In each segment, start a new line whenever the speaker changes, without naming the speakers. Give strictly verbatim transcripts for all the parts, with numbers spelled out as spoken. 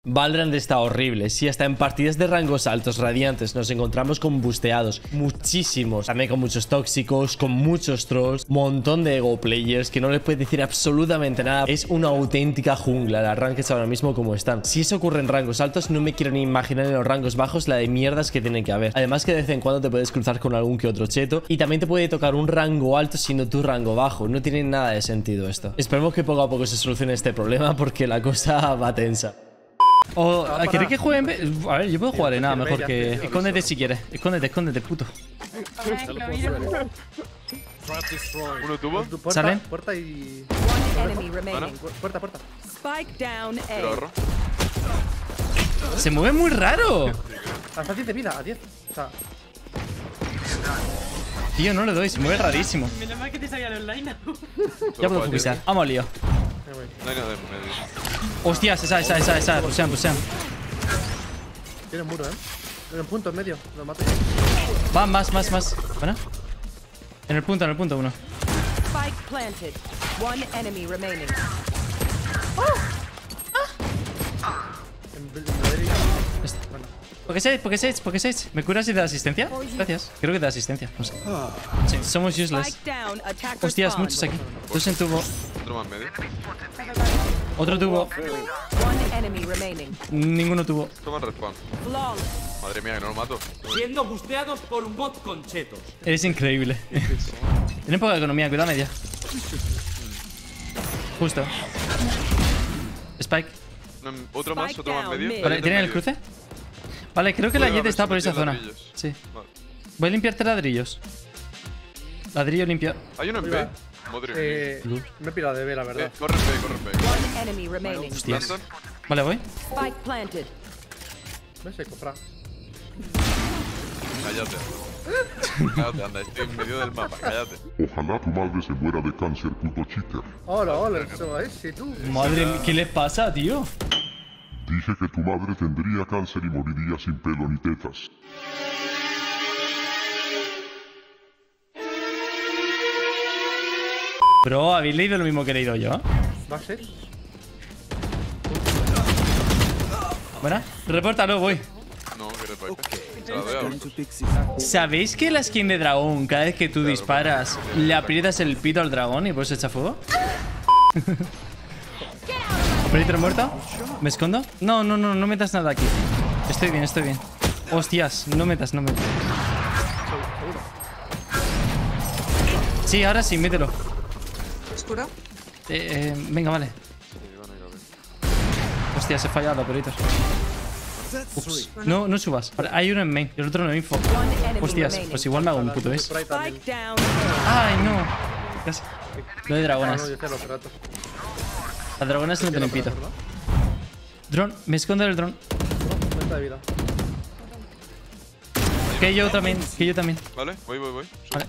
Valorant está horrible. Si hasta en partidas de rangos altos radiantes nos encontramos con busteados muchísimos, también con muchos tóxicos, con muchos trolls, montón de ego players que no les puedes decir absolutamente nada. Es una auténtica jungla las rankeds ahora mismo como están. Si eso ocurre en rangos altos, no me quiero ni imaginar en los rangos bajos la de mierdas que tienen que haber. Además que de vez en cuando te puedes cruzar con algún que otro cheto y también te puede tocar un rango alto siendo tu rango bajo. No tiene nada de sentido esto. Esperemos que poco a poco se solucione este problema porque la cosa va tensa.
O, ¿queréis que jueguen? A ver, yo puedo jugar en nada mejor que... Escóndete si quieres. Escóndete, escóndete, puto.
¿Uno tuvo?
¿Salen?
Puerta y... Puerta, puerta.
Spike down
Lo
A.
ahorro.
Se mueve muy raro.
Hasta diez de vida, a diez. O sea...
Tío, no le doy, se mueve rarísimo.
Menos mal que te salía el online.
Ya puedo focusar. Vamos al lío.
No hay nada en medio.
Hostias, esa, esa, esa, esa. Pusean, pusean.
Tiene un muro, eh. En el punto, en medio. Lo mato.
Va, más, más, más. Bueno. En el punto, en el punto, uno.
Spike planted. One enemy remaining.
En, en la derecha.
Este.
Bueno.
¿Por qué seis? ¿Por qué seis? ¿Por qué seis? ¿Me curas y te da asistencia? Gracias. Creo que te da asistencia. No sé. Sí, somos useless.
Spike down. Attacker
Hostias,
spawn.
muchos aquí. Dos en tubo.
Otro más medio.
Otro tubo.
One enemy remaining.
Ninguno tuvo.
Toma el respawn.
Flawless.
Madre mía, que no lo mato.
Siendo busteados por un bot con chetos.
Eres increíble. Tienen poca economía, cuidado media. Justo. Spike.
No, otro más, otro más medio.
Vale, ¿tienen el cruce? Vale, creo que la
Voy a
Jet
ver
está
si
por esa
metió
zona.
ladrillos.
Sí.
Vale.
Voy a limpiarte ladrillos. Ladrillo limpio.
Hay uno en B. Madre mía.
Eh, me he pirado de B, la
Eh,
verdad.
corre en B, corre en B.
One enemy remaining.
Hostias.
Lanzan.
Vale, voy.
Spike planted.
Me sé comprar.
Cállate. Cállate, anda, estoy en medio del mapa, cállate.
Ojalá tu madre se muera de cáncer, puto cheater.
Hola, hola, eso ese tú.
Madre mía, ¿qué les pasa, tío?
Dije que tu madre tendría cáncer y moriría sin pelo ni tetas.
Bro, ¿habéis leído lo mismo que he leído yo?
¿Va a ser?
Buena. Repórtalo, voy.
No, que eres Viper. Se la doy ahora.
¿Sabéis que la skin de dragón, cada vez que tú disparas, le aprietas el pito al dragón y pues echa fuego? ¿Peritro muerto? ¿Me escondo? No, no, no, no metas nada aquí. Estoy bien, estoy bien. Hostias, no metas, no metas. Sí, ahora sí, mételo.
¿Oscuro?
Eh, eh, venga, vale.
Sí, van a ir a ver.
Hostias, he fallado, Peritos. Ups. No, no subas. Vale, hay uno en main, el otro no info.
One enemy
Hostias,
remaining.
pues igual me hago un puto es.
Spray también.
Spike down.
Ay, no. Casi. Lo de
Ah,
dragonas.
no, yo te lo trato.
Las dragonas no tienen pito. Drone, me escondo del drone.
Cuenta de vida.
Que yo también, que yo también.
Vale, voy, voy, voy.
Vale.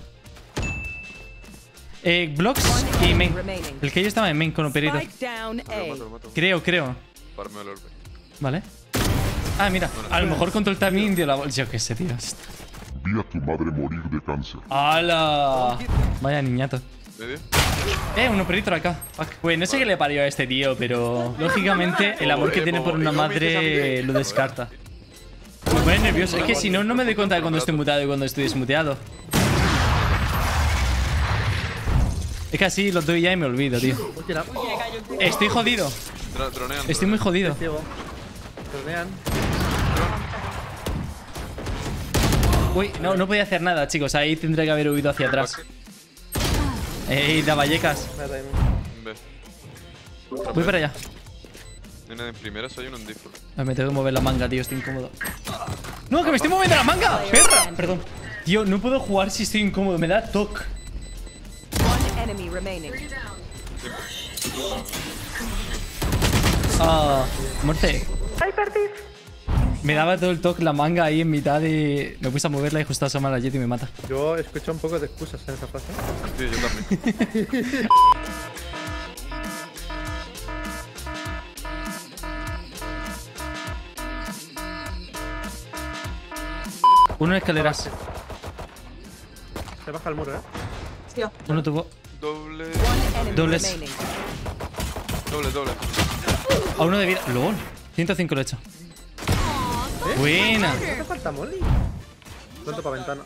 Eh, blocks y main. El que yo estaba en main con Operito.
Spike down
Lo mato,
A.
lo mato.
Creo, creo.
Parme el orbe.
Vale. Ah, mira. A lo mejor control timing dio la bolsa. Yo qué sé, tío.
Vi a tu madre morir de cáncer.
¡Hala! Vaya niñato.
¿Medio?
Eh, un Operito acá. Fuck. Pues no sé qué le parió a este tío, pero lógicamente el amor que tiene por una madre lo descarta. Me pone nervioso. Es que si no, no me doy cuenta de cuando estoy mutado y cuando estoy desmuteado. Es que así los doy ya y me olvido, tío.
Oye, la...
Estoy jodido.
Dro- Dronean.
Estoy muy jodido.
Ciego. Tronean.
Uy, no, no podía hacer nada, chicos. Ahí tendría que haber huido hacia atrás. Ey, da vallecas.
Me da timing.
En B.
Voy para allá.
Hay una en primeras, hay uno en default.
Ay, me tengo que mover la manga, tío. Estoy incómodo. ¡No, que me estoy moviendo la manga! ¡Perra! Perdón. Tío, no puedo jugar si estoy incómodo. Me da toque.
One enemy remaining.
Ah, muerte. Me daba todo el toque la manga ahí en mitad de... Me puse a moverla y justo asoma la Jet y me mata.
Yo escucho un poco de excusas en esa frase.
Sí, yo también.
Uno en escaleras.
Se baja el muro, eh.
Tío.
Uno tuvo...
Doble.
One enemy
Dobles.
remaining.
Doble, doble.
A uno de vida... ¡Lol! ciento cinco lo he hecho. Buena.
¿No te falta molly? Pronto para ventana.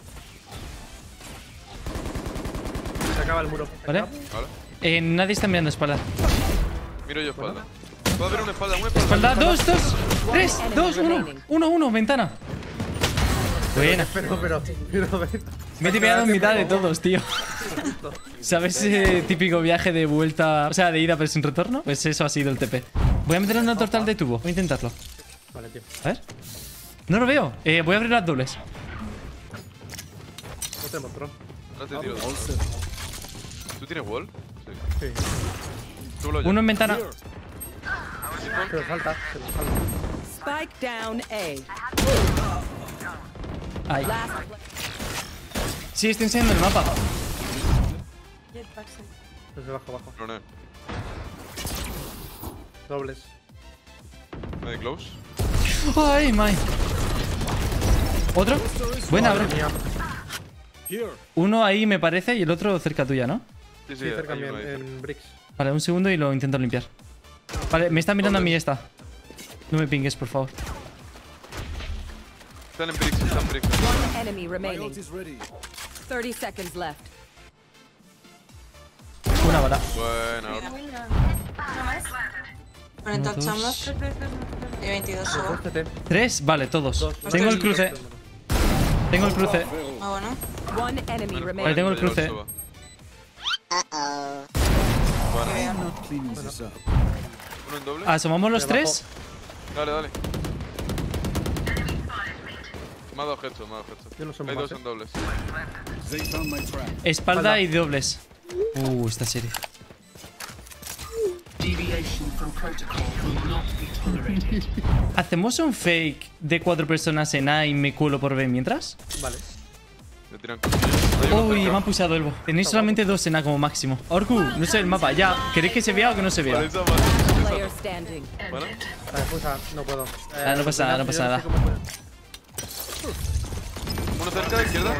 Se acaba el muro.
¿Vale?
Vale.
Eh, nadie está mirando espalda.
Miro yo espalda. Puede haber una espalda, una espalda.
Espalda, dos, dos, tres, dos, uno. Uno, uno, ventana. Buena.
Pero, pero, pero,
Me he tipeado en mitad de todos, tío. ¿Sabes ese típico viaje de vuelta? O sea, de ida pero sin retorno. Pues eso ha sido el T P. Voy a meter una tortal de tubo. Voy a intentarlo.
Vale, tío.
A ver. No lo veo. Eh, voy a abrir las dobles.
No tenemos tron.
No te tiro dos. ¿Tú tienes wall? Sí.
Sí.
Tú lo
Uno en ventana.
Se me falta, se me falta.
Spike down A.
Ahí.
Last
Sí, estoy enseñando el mapa.
Desde abajo, abajo.
No, no.
Dobles.
¿No hay close?
Ay, my. ¿Otro? Buena, bro.
Madre mía.
Uno ahí me parece y el otro cerca tuya, ¿no?
Sí, sí,
Sí, cerca
hay
mío,
uno ahí.
en bricks.
Vale, un segundo y lo intento limpiar. Vale, me está mirando a mí esta. No me pingues, por favor.
Están en bricks, están en bricks.
one enemy remaining. thirty seconds left.
Una bala.
Buena.
cuarenta
Uno, dos.
chambas y veintidós subo.
Cógete.
¿Tres? Vale, todos.
Dos.
Tengo el cruce. Tengo el cruce.
Ah, bueno.
One enemy
Vale,
remaining.
tengo el cruce.
Suba.
Qué bien.
Uno en doble.
Asomamos los
Debajo.
tres.
Dale, dale. Me ha dado headshot, me ha dado headshot.
Yo no soy
Hay
más,
dos
eh.
en dobles.
Espalda y dobles. Uh, esta serie. ¿Hacemos un fake de cuatro personas en A y me cuelo por B mientras?
Vale.
Me tiran cuchillos. Hay uno
Uy,
cerca.
me han pulsado Elbo. Tenéis solamente dos en A como máximo. Orku, no sé el mapa. Ya, ¿queréis que se vea o que no se
Vale,
vea?
esa más.
Player standing.
Bueno,
Vale, pues ah, no puedo. Eh,
Ah, no pasa nada, no pasa
yo
nada.
sé cómo puede.
uno cerca de izquierda.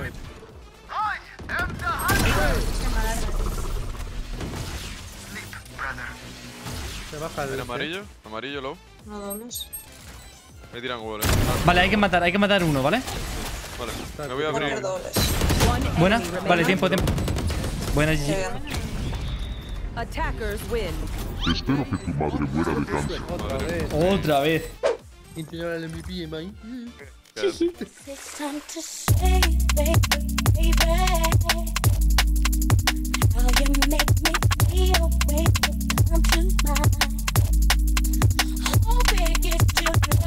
Se baja el.
En amarillo, amarillo low.
No dobles.
Me tiran wall, eh.
Vale, hay que matar, hay que matar uno, ¿vale?
Vale, me voy a
Poner
abrir.
dobles.
One
Buena.
enemy remaining.
Vale, tiempo, tiempo. Buena,
Qué
G G.
bien.
Attackers win.
Espero que tu madre muera de cáncer.
Otra vez.
Otra vez.
Integrar el M V P, man.
It's time to say, baby, baby, how you make me feel, baby, come to mind. Oh, big, it's you.